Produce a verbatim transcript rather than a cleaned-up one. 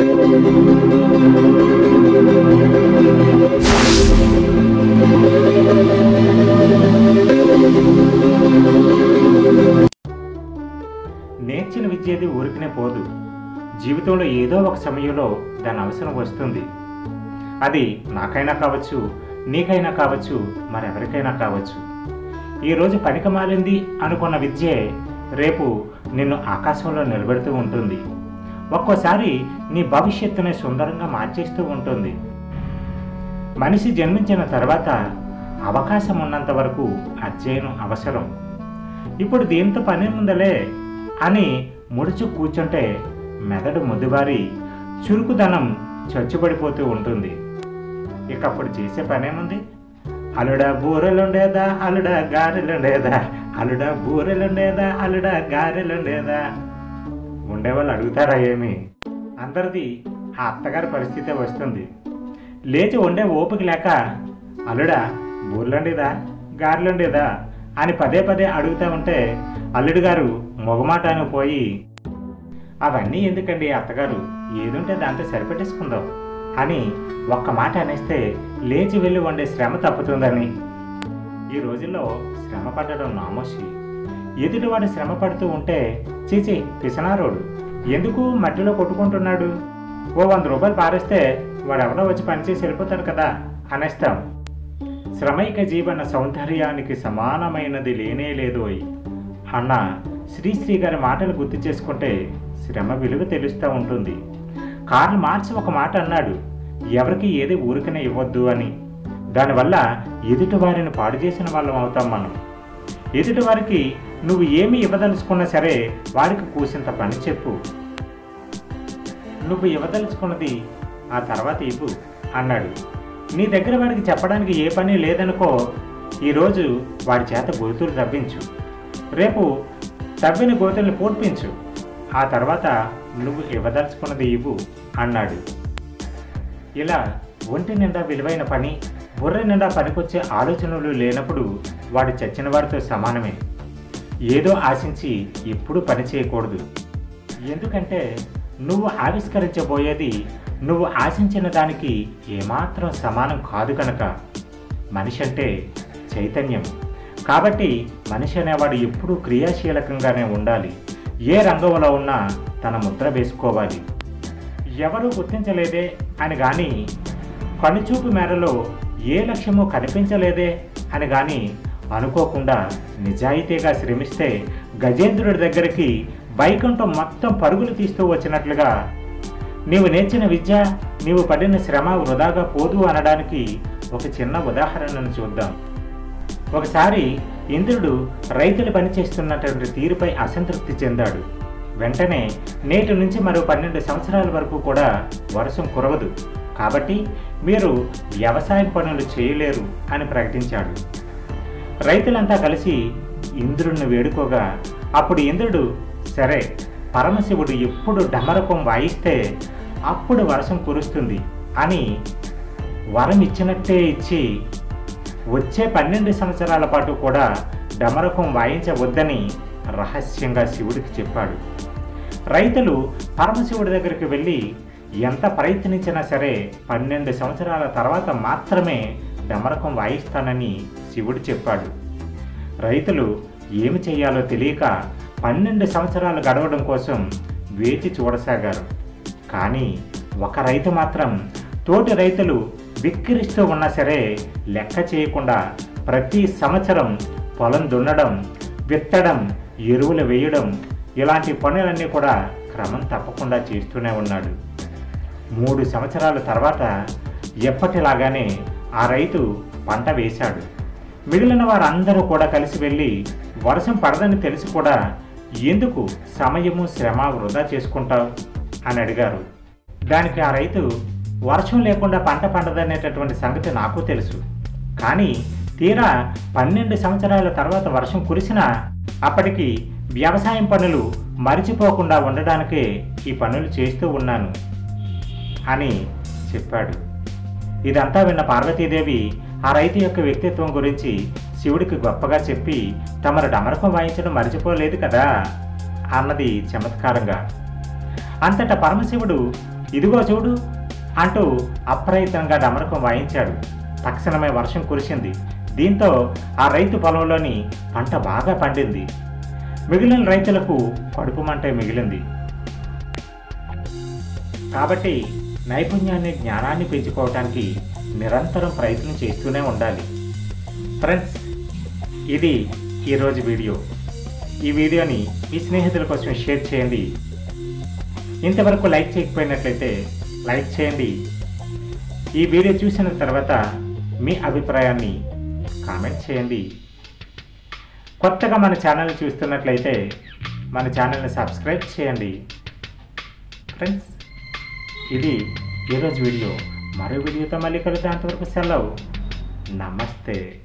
నేర్చిన విద్యేది ఊరికనే పోదు. జీవితంలో ఏదో ఒక సమయంలో దాని అవసరం వస్తుంది. అది నాకైనా కావచ్చు, నీకైనా కావచ్చు, మరెవరికైనా కావచ్చు. ఈరోజు పనికి మాలింది అనుకున్న విద్యే రేపు నిన్ను ఆకాశంలో నిలబెడుతూ ఉంటుంది. ఒక్కోసారి నీ భవిష్యత్తుని సుందరంగా మార్చేస్తూ ఉంటుంది. మనిషి జన్మించిన తర్వాత అవకాశం ఉన్నంత వరకు అధ్యయనం అవసరం. ఇప్పుడు దీంతో పని ఉందలే అని ముడుచు కూర్చుంటే మెదడు ముద్దుబారి చురుకుదనం చచ్చుబడిపోతూ ఉంటుంది. ఇకప్పుడు చేసే పనేముంది? అలుడా బూరెలుండేదా, అలుడా గారెలుండేదా, అలుడా బూరెలుండేదా, అలుడా గారెలుండేదా. ఉండేవాళ్ళు అడుగుతారా ఏమి? అందరిది ఆ అత్తగారి పరిస్థితే వస్తుంది. లేచి వండే ఓపిక లేక అల్లుడా బూరెలుండేదా, గారెలుండేదా అని పదే పదే అడుగుతూ ఉంటే అల్లుడు గారు మొగమాటాను పోయి, అవన్నీ ఎందుకండి అత్తగారు, ఏదుంటే దాంతో సరిపెట్టేసుకుందాం అని ఒక్క మాట అనేస్తే లేచి వెళ్ళి వండే శ్రమ తప్పుతుందని. ఈ రోజుల్లో శ్రమ పడడం నామోషి. ఎదుటివాడు శ్రమ పడుతూ ఉంటే చీచి పిసనారోడు ఎందుకు మట్టిలో కొట్టుకుంటున్నాడు, ఓ వంద రూపాయలు పారేస్తే వాడెవడో వచ్చి పనిచేసి వెళ్ళిపోతాడు కదా అనేస్తాం. శ్రమైక జీవన సౌందర్యానికి సమానమైనది లేనే లేదోయ్ అన్న శ్రీశ్రీ గారి మాటలు గుర్తు చేసుకుంటే శ్రమ విలువ తెలుస్తూ ఉంటుంది. కార్ల్ మార్క్స్ ఒక మాట అన్నాడు, ఎవరికి ఏది ఊరికనే ఇవ్వద్దు అని. దానివల్ల ఎదుటి వారిని పాడు చేసిన వాళ్ళం అవుతాం మనం. ఎదుటి వారికి నువ్వు ఏమి ఇవ్వదలుచుకున్నా సరే వారికి కూసింత పని చెప్పు. నువ్వు ఇవ్వదలుచుకున్నది ఆ తర్వాత ఇవ్వు అన్నాడు. నీ దగ్గర వాడికి చెప్పడానికి ఏ పని లేదనుకో, ఈరోజు వాడి చేత గోతులు తవ్వించు, రేపు తవ్విన గోతుల్ని పూడ్పించు, ఆ తర్వాత నువ్వు ఇవ్వదలుచుకున్నది ఇవ్వు అన్నాడు. ఇలా ఒంటి నిండా విలువైన పని, బుర్ర నిండా పనికొచ్చే ఆలోచనలు లేనప్పుడు వాడు చచ్చిన వాడితో సమానమే. ఏదో ఆశించి ఎప్పుడూ పని చేయకూడదు. ఎందుకంటే నువ్వు ఆవిష్కరించబోయేది నువ్వు ఆశించిన దానికి ఏమాత్రం సమానం కాదు కనుక. మనిషి అంటే చైతన్యం. కాబట్టి మనిషి అనేవాడు ఎప్పుడూ క్రియాశీలకంగానే ఉండాలి. ఏ రంగంలో ఉన్నా తన ముద్ర వేసుకోవాలి. ఎవరూ గుర్తించలేదే అని కానీ, కనుచూపు మేరలో ఏ లక్ష్యమో కనిపించలేదే అని కానీ అనుకోకుండా నిజాయితీగా శ్రమిస్తే గజేంద్రుడి దగ్గరికి వైకుంఠం మొత్తం పరుగులు తీస్తూ వచ్చినట్లుగా నీవు నేర్చిన విద్య, నీవు పడిన శ్రమ వృధాగా పోదు అనడానికి ఒక చిన్న ఉదాహరణను చూద్దాం. ఒకసారి ఇంద్రుడు రైతులు పనిచేస్తున్నటువంటి తీరుపై అసంతృప్తి చెందాడు. వెంటనే నేటి నుంచి మరో పన్నెండు సంవత్సరాల వరకు కూడా వర్షం కురవదు, కాబట్టి మీరు వ్యవసాయ పనులు చేయలేరు అని ప్రకటించాడు. రైతులంతా కలిసి ఇంద్రుడిని వేడుకోగా అప్పుడు ఇంద్రుడు, సరే పరమశివుడు ఎప్పుడు డమరకం వాయిస్తే అప్పుడు వర్షం కురుస్తుంది అని వరం ఇచ్చినట్టే ఇచ్చి వచ్చే పన్నెండు సంవత్సరాల పాటు కూడా డమరకం వాయించవద్దని రహస్యంగా శివుడికి చెప్పాడు. రైతులు పరమశివుడి దగ్గరికి వెళ్ళి ఎంత ప్రయత్నించినా సరే పన్నెండు సంవత్సరాల తర్వాత మాత్రమే డమరకం వాయిస్తానని శివుడు చెప్పాడు. రైతులు ఏమి చేయాలో తెలియక పన్నెండు సంవత్సరాలు గడవడం కోసం వేచి చూడసాగారు. కానీ ఒక రైతు మాత్రం తోటి రైతులు విక్కిరిస్తూ ఉన్నా సరే లెక్క చేయకుండా ప్రతి సంవత్సరం పొలం దున్నడం, విత్తడం, ఎరువులు వేయడం ఇలాంటి పనులన్నీ కూడా క్రమం తప్పకుండా చేస్తూనే ఉన్నాడు. మూడు సంవత్సరాల తర్వాత ఎప్పటిలాగానే ఆ రైతు పంట వేశాడు. మిగిలిన వారందరూ కూడా కలిసి వెళ్ళి వర్షం పడదని తెలిసి కూడా ఎందుకు సమయము శ్రమ వృధా చేసుకుంటావు అని అడిగారు. దానికి ఆ రైతు, వర్షం లేకుండా పంట పండదనేటటువంటి సంగతి నాకు తెలుసు, కానీ తీరా పన్నెండు సంవత్సరాల తర్వాత వర్షం కురిసినా అప్పటికి వ్యవసాయం పనులు మరిచిపోకుండా ఉండడానికే ఈ పనులు చేస్తూ ఉన్నాను అని చెప్పాడు. ఇదంతా విన్న పార్వతీదేవి ఆ రైతు యొక్క వ్యక్తిత్వం గురించి శివుడికి గొప్పగా చెప్పి, తమరు డమరకం వాయించడం మరిచిపోలేదు కదా అన్నది చమత్కారంగా. అంతటా పరమశివుడు ఇదిగో చూడు అంటూ అప్రయత్నంగా డమరకం వాయించాడు. తక్షణమే వర్షం కురిసింది. దీంతో ఆ రైతు పొలంలోని పంట బాగా పండింది. మిగిలిన రైతులకు కడుపు మంటే మిగిలింది. కాబట్టి నైపుణ్యాన్ని, జ్ఞానాన్ని పెంచుకోవటానికి నిరంతరం ప్రయత్నం చేస్తూనే ఉండాలి. ఫ్రెండ్స్, ఇది ఈరోజు వీడియో. ఈ వీడియోని మీ స్నేహితుల కోసం షేర్ చేయండి. ఇంతవరకు లైక్ చేయకపోయినట్లయితే లైక్ చేయండి. ఈ వీడియో చూసిన తర్వాత మీ అభిప్రాయాన్ని కామెంట్ చేయండి. కొత్తగా మన ఛానల్ చూస్తున్నట్లయితే మన ఛానల్ని సబ్స్క్రైబ్ చేయండి. ఫ్రెండ్స్, ఇది ఈరోజు వీడియో. మరో వీడియోతో మళ్ళీ కలుద్దాం. అంతవరకు సెలవు. నమస్తే.